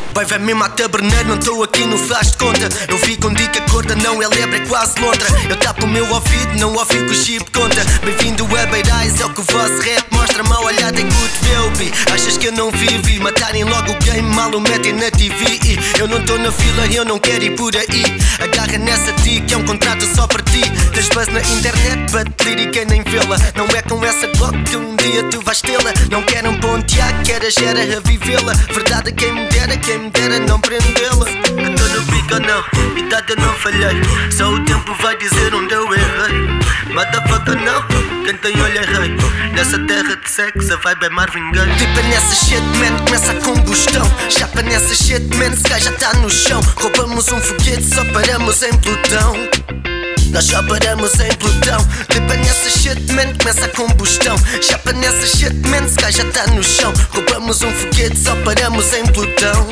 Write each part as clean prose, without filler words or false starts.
Vai ver mesmo a taberneiro, não estou aqui no flash de conta. Eu vi com dica corda, não é lebre, é quase lontra. Eu tapo o meu ouvido, não ouvi o que o chip conta. Bem-vindo a Beirais, é o que o vosso rap mostra. Mal olhada em Cotovelo. Achas que eu não vivo e matarem logo o game, mal o metem na TV. Eu não estou na fila, eu não quero ir por aí. Agarra nessa ti, que é um contrato só para ti. Tens buzz na internet, bate lírica nem vê-la. Não é com essa Glock que um dia tu vais tê-la. Não quero um pontear, queres era a vivê-la. Verdade quem me dera não prendê-la. Eu tô no pico ou não, idade eu não falhei. Só o tempo vai dizer onde eu errei. Motherfucker não, quem tem olho é rei. Nessa terra de sexo a vibe é Marvin Gaye. Tipo nessa shit man, começa a combustão. Chapa nessa shit man, se já tá no chão. Roubamos um foguete, só paramos em Plutão. Nós só paramos em Plutão. Tipo nessa shit man, começa a combustão. Chapa nessa shit man, se já tá no chão. Roubamos um foguete, só paramos em Plutão.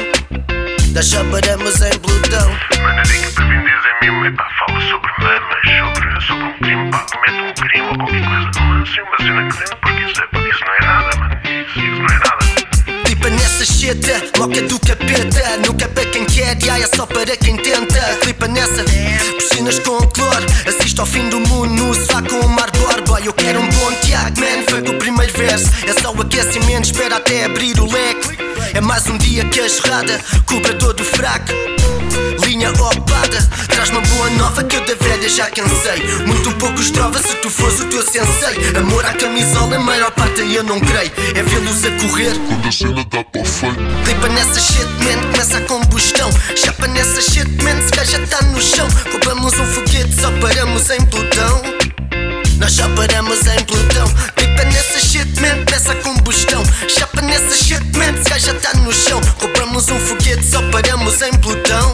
Nós só paramos em Plutão. Mano, eu digo que Vin Diesel é mesmo, epá, fala sobre memes, sobre um crime, pá, comete um crime ou qualquer coisa. Mano, sim, uma cena que porque isso não é nada, mano, isso não é nada. Clipa nessa cheta, moca do capeta. Nunca para quem quer, é só para quem tenta. Clipa nessa, piscinas com cloro. Assisto ao fim do mundo no sofá com o mar borba. Eu quero um bom Tiago, man, foi com o primeiro verso. É só o aquecimento, espera até abrir o leque. É mais um dia que a jorrada cobra todo fraco. Linha ocupada, traz uma boa nova que eu da velha já cansei. Muito pouco estrova se tu fores o teu sensei. Amor à camisola, a maior parte eu não creio. É vê-los a correr quando a cena dá para o feio. Clipa nessa shit man, começa a combustão. Chapa nessa shit man, se já tá no chão. Roubamos um foguete, só paramos em Plutão. Nós só paramos em Plutão. Clipa nessa shit man, começa a combustão. Chapa nessa shit man, se já tá no chão. Roubamos um foguete, só paramos em Plutão.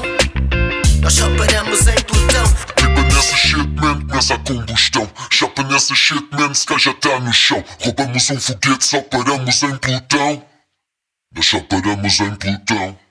Nós só paramos em Plutão. Clipa nessa shit man, começa a combustão. Chapa nessa shit man, se já tá no chão. Roubamos um foguete, só paramos em Plutão. Nós só paramos em Plutão.